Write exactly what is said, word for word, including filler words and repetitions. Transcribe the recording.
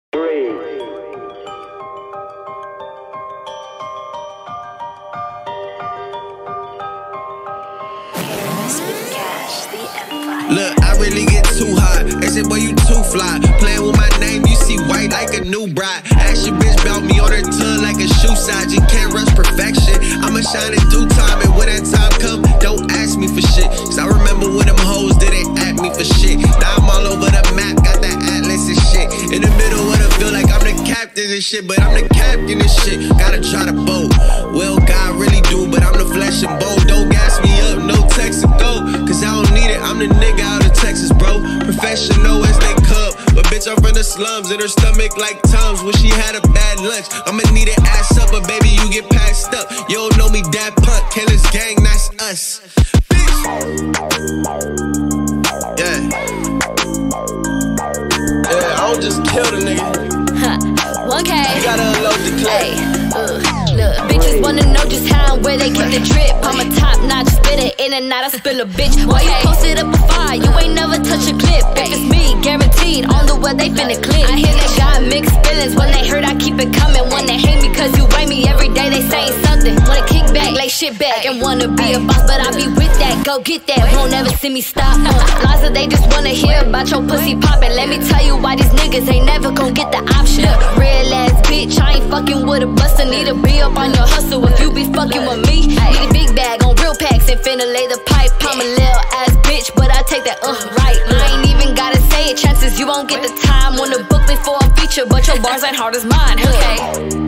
three. Look, I really get too hot. They say, boy, you too fly. Playing with my name, you see white like a new bride. Ask your bitch about me on her tongue like a shoe size. You can't rush perfection. I'ma shine in due time, and when that time come, don't ask me for shit. Cause I remember when them hoes didn't ask me for shit. Now I'm all over the map, got that atlas and shit. In the middle of the field like I'm the captain and shit, but I'm the captain and shit. Gotta try to boat. Well, God really do, but I'm the flesh and bone. Don't gas me up, no text to go. Cause I don't need it, I'm the nigga out of Texas, bro. Professional as they come. But bitch, I'm from the slums, and her stomach like Tom's when she had a bad lunch. I'ma need an ass up, but baby, you get passed up. You don't know me, that punk. Killers gang, that's us. Bitch. Yeah. Yeah, I don't just kill the nigga. Huh, one K. You gotta unload the clip. Hey, uh, look, bitches wanna know just how and where they get the drip. I'm a top notch spitter, in and out, I spill a bitch. Why you posted up a fire? You ain't never touch a clip. If it's me, guaranteed, on the way they finna clip. I hear they got mixed feelings when they heard I keep it coming. When they hate me cause you rate me every day, they saying something. Wanna kick back, lay shit back, and wanna be a boss, but I be with that. Go get that, won't ever see me stop. Uh, lies that they just wanna hear about your pussy poppin'. Let me tell you why these niggas ain't never gon' get the option. Real ass bitch, I ain't fucking with a buster. Need to be up on your hustle if you be fucking with me. Need a big bag on real packs and finna lay the pipe. I'm a little ass bitch, but I take that uh right. I ain't even gotta say it, chances you won't get the time. Wanna book me for a feature, but your bars ain't hard as mine. Okay.